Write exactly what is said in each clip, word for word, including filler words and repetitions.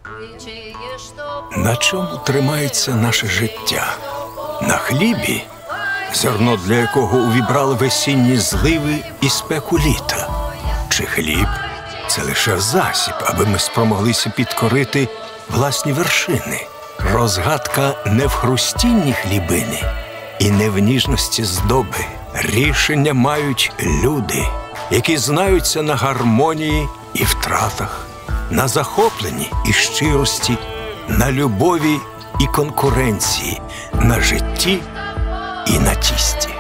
На чому тримається наше життя? На хлібі, зерно для якого увібрали весінні зливи і спеку літа? Чи хліб – це лише засіб, аби ми спромоглися підкорити власні вершини? Розгадка не в хрустінні хлібини і не в ніжності здоби. Рішення мають люди, які знаються на гармонії і втратах, на захопленні і щирості, на любові і конкуренції, на житті і на тісті.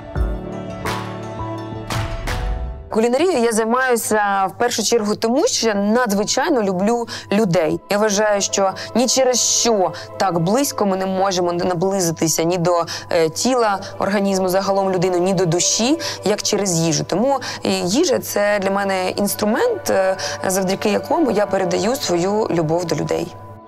Кулінарією я займаюся в першу чергу тому, що я надзвичайно люблю людей. Я вважаю, що ні через що так близько ми не можемо наблизитися ні до е, тіла, організму загалом людини, ні до душі, як через їжу. Тому їжа – це для мене інструмент, е, завдяки якому я передаю свою любов до людей.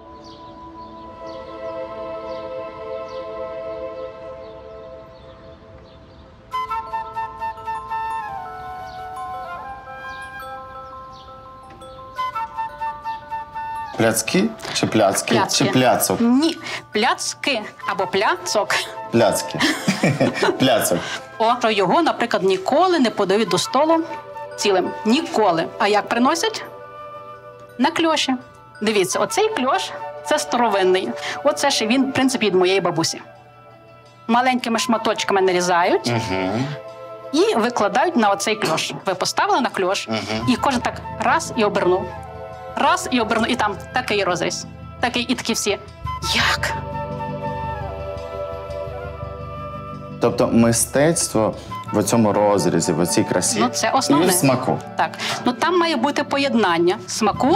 Пляцки чи пляцки? Пляцки. Чи пляцок? Ні, пляцки або пляцок. Пляцки. Пляцок. О, що його, наприклад, ніколи не подають до столу цілим. Ніколи. А як приносять? На кльоші. Дивіться, оцей кльош – це старовинний. Оце ще він, в принципі, від моєї бабусі. Маленькими шматочками нарізають. Угу. І викладають на оцей кльош. Ви поставили на кльош, угу. і кожен так раз і обернув. Раз і обернув, і там такий розріз. Такий, і такі всі. Як? Тобто мистецтво в цьому розрізі, в цій красі. Ну, це основне. І в смаку. Так. Ну, там має бути поєднання смаку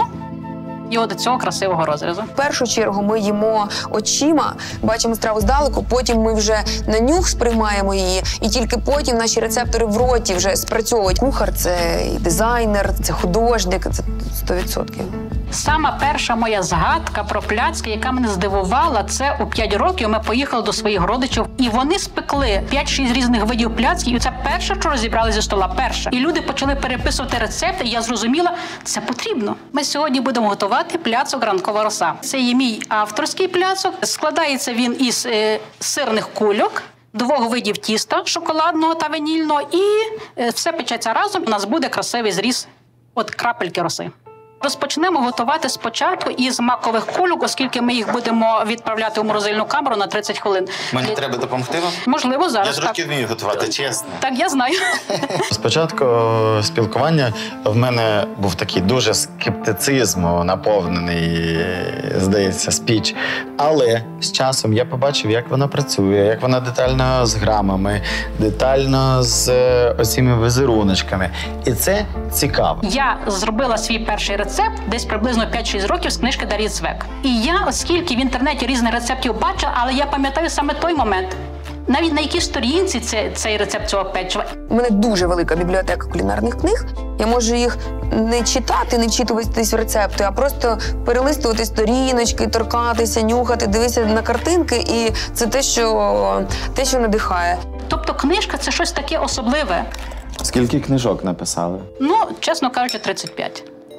і от цього красивого розрізу. В першу чергу ми їмо очима, бачимо страву здалеку, потім ми вже на нюх сприймаємо її, і тільки потім наші рецептори в роті вже спрацьовують. Кухар – це і дизайнер, це художник, це сто відсотків. Сама перша моя згадка про пляцки, яка мене здивувала, це у п'ять років ми поїхали до своїх родичів, і вони спекли п'ять-шість різних видів пляцків, і це перше, що розібрали зі стола, перше. І люди почали переписувати рецепти, і я зрозуміла, це потрібно. Ми сьогодні будемо готувати пляцок «Ранкова роса». Це є мій авторський пляцок. Складається він із е, сирних кульок, двох видів тіста, шоколадного та ванільного, і е, все печеться разом, у нас буде красивий зріз от крапельки роси. Розпочнемо готувати спочатку із макових кульок, оскільки ми їх будемо відправляти у морозильну камеру на тридцять хвилин. Мені І... треба допомогти вам? Можливо, зараз. Я трохи вмію готувати, чесно. Так, я знаю. Спочатку спілкування в мене був такий дуже скептицизм, наповнений, здається, спіч. Але з часом я побачив, як вона працює, як вона детально з грамами, детально з оціми візеруночками. І це цікаво. Я зробила свій перший рецепт десь приблизно п'ять-шість років з книжки Дар'ї Цвек. І я, оскільки в інтернеті різних рецептів бачила, але я пам'ятаю саме той момент, навіть на якій сторінці це, цей рецепт цього печива. У мене дуже велика бібліотека кулінарних книг. Я можу їх не читати, не вчитуватись в рецепти, а просто перелистувати сторіночки, торкатися, нюхати, дивитися на картинки. І це те, що, те, що надихає. Тобто книжка – це щось таке особливе. Скільки книжок написали? Ну, чесно кажучи, тридцять п'ять.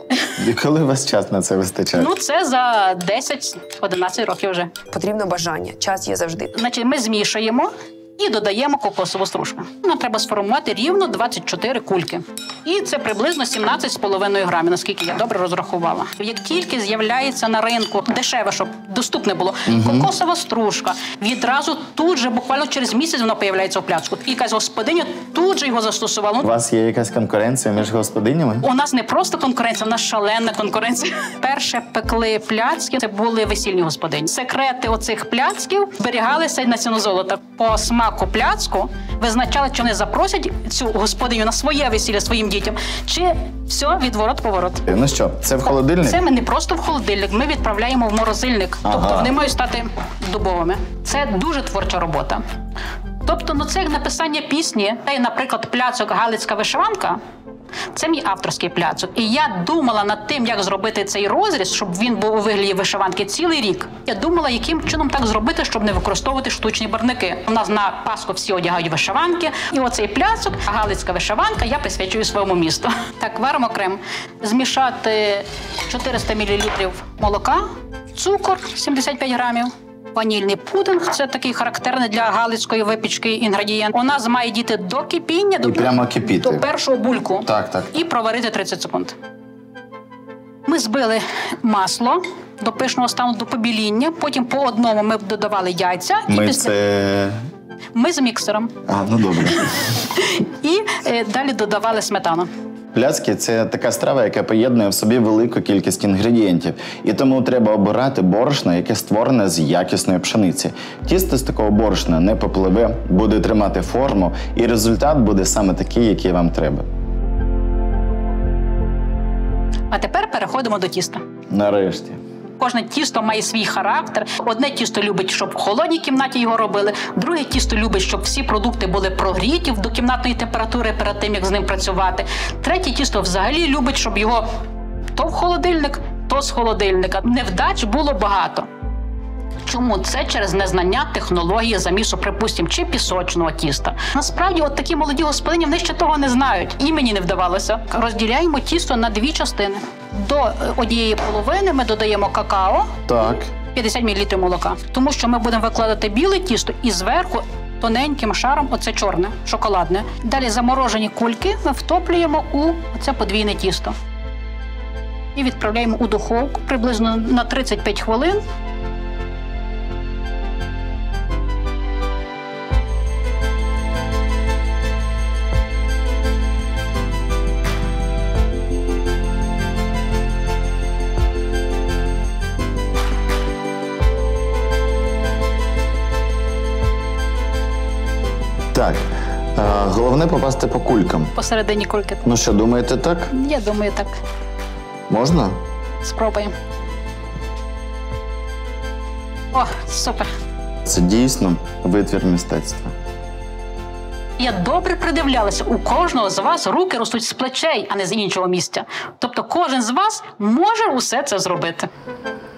І коли у вас час на це вистачає? Ну, це за десять-одинадцять років вже. Потрібно бажання. Час є завжди. Значить, ми змішуємо і додаємо кокосову стружку. Нам треба сформувати рівно двадцять чотири кульки. І це приблизно сімнадцять з половиною грамів, наскільки я добре розрахувала. Як тільки з'являється на ринку дешеве, щоб доступне було, угу. кокосова стружка, відразу тут же, буквально через місяць воно появляється у пляцку. І якась господиня тут же його застосувала. У вас є якась конкуренція між господинями? У нас не просто конкуренція, у нас шалена конкуренція. Перше пекли пляцки, це були весільні господині. Секрети оцих пляцків зберігалися на ціну золота. По смаку пляцку визначали, чи вони запросять цю господиню на своє весілля своїм дітям, чи все, відворот-поворот. Ну що, це в холодильник? Це ми не просто в холодильник, ми відправляємо в морозильник. Ага. Тобто вони мають стати дубовими. Це дуже творча робота. Тобто, ну це як написання пісні. Наприклад, пляцок «Галицька вишиванка» – це мій авторський пляцок. І я думала над тим, як зробити цей розріз, щоб він був у вигляді вишиванки цілий рік. Я думала, яким чином так зробити, щоб не використовувати штучні барвники. У нас на Пасху всі одягають вишиванки. І оцей пляцок, «Галицька вишиванка», я присвячую своєму місту. Так, варимо крем. Змішати чотириста мілілітрів молока, цукор сімдесят п'ять грамів, ванільний пудинг, це такий характерний для галицької випічки інгредієнт. У нас має дійти до кипіння, до, прямо кипіти. до першого бульку. Так, так. І проварити тридцять секунд. Ми збили масло до пишного стану, до побіління, потім по одному ми додавали яйця. Ми і після... це... Ми з міксером. А, ну добре. І е, далі додавали сметану. Пляцки – це така страва, яка поєднує в собі велику кількість інгредієнтів. І тому треба обирати борошно, яке створене з якісної пшениці. Тісто з такого борошна не попливе, буде тримати форму, і результат буде саме такий, який вам треба. А тепер переходимо до тіста. Нарешті. Кожне тісто має свій характер. Одне тісто любить, щоб в холодній кімнаті його робили. Друге тісто любить, щоб всі продукти були прогріті до кімнатної температури перед тим, як з ним працювати. Третє тісто взагалі любить, щоб його то в холодильник, то з холодильника. Невдач було багато. Чому? Це через незнання технології замісу, припустимо, чи пісочного тіста. Насправді, от такі молоді господині, вони ще того не знають. І мені не вдавалося. Розділяємо тісто на дві частини. До однієї половини ми додаємо какао, Так. п'ятдесят мілілітрів молока. Тому що ми будемо викладати біле тісто і зверху тоненьким шаром оце чорне, шоколадне. Далі заморожені кульки ми втоплюємо у це подвійне тісто. І відправляємо у духовку приблизно на тридцять п'ять хвилин. Так, е, головне попасти по кулькам. Посередині кульки. Ну що, думаєте так? Я думаю, так. Можна? Спробуємо. О, супер. Це дійсно витвір мистецтва. Я добре придивлялася. У кожного з вас руки ростуть з плечей, а не з іншого місця. Тобто кожен з вас може усе це зробити.